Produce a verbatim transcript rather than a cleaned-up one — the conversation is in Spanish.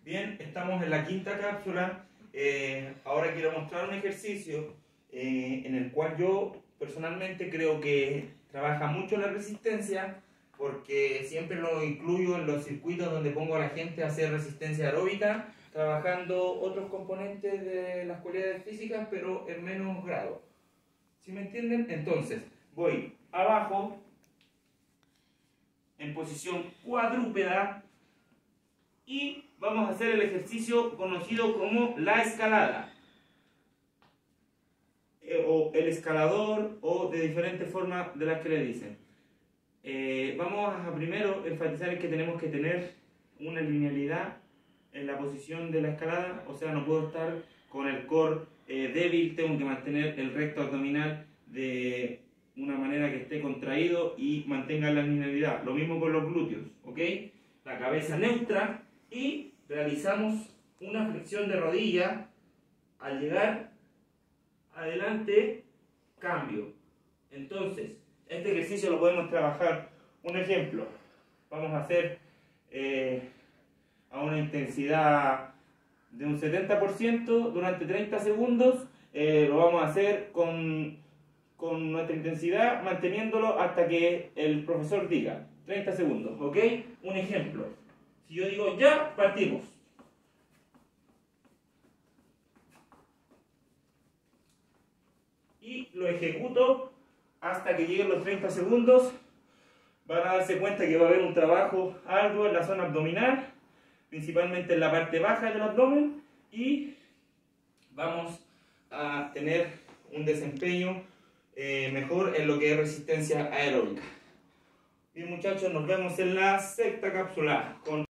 Bien, estamos en la quinta cápsula. Eh, ahora quiero mostrar un ejercicio eh, en el cual yo personalmente creo que trabaja mucho la resistencia, porque siempre lo incluyo en los circuitos donde pongo a la gente a hacer resistencia aeróbica, trabajando otros componentes de las cualidades físicas, pero en menos grado. ¿Sí me entienden? Entonces, voy abajo, en posición cuadrúpeda, y vamos a hacer el ejercicio conocido como la escalada, eh, o el escalador, o de diferentes formas de las que le dicen. Eh, vamos a primero enfatizar en que tenemos que tener una linealidad en la posición de la escalada, o sea, no puedo estar con el core eh, débil, tengo que mantener el recto abdominal de una manera que esté contraído y mantenga la linealidad. Lo mismo con los glúteos, ¿ok? La cabeza neutra, y realizamos una flexión de rodilla. Al llegar adelante, cambio. Entonces, este ejercicio lo podemos trabajar. Un ejemplo, vamos a hacer eh, a una intensidad de un setenta por ciento durante treinta segundos. Eh, lo vamos a hacer con, con nuestra intensidad, manteniéndolo hasta que el profesor diga treinta segundos, ¿ok? Un ejemplo, si yo digo ya, partimos. Y lo ejecuto hasta que lleguen los treinta segundos. Van a darse cuenta que va a haber un trabajo arduo en la zona abdominal, principalmente en la parte baja del abdomen, y vamos a tener un desempeño eh, mejor en lo que es resistencia aeróbica. Bien, muchachos, nos vemos en la sexta cápsula con